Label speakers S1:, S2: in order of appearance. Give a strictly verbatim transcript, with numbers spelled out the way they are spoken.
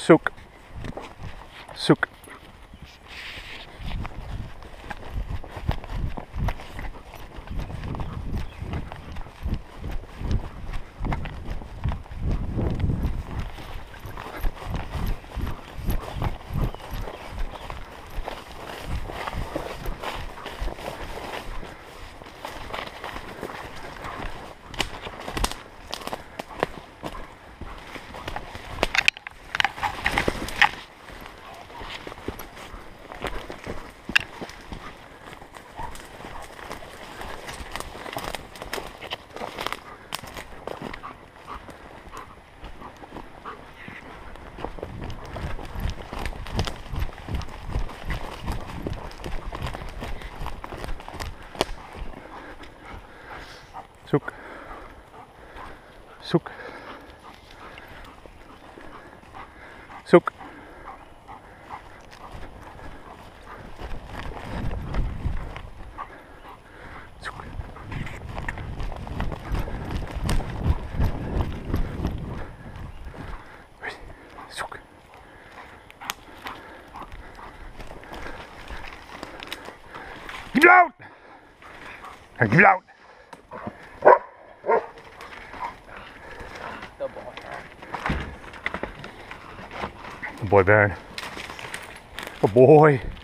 S1: Zoek. Zoek. Zoek. Zoek. Zoek. Zoek. Zoek. Keep it out! Keep it out! Good boy, Baron. Good boy.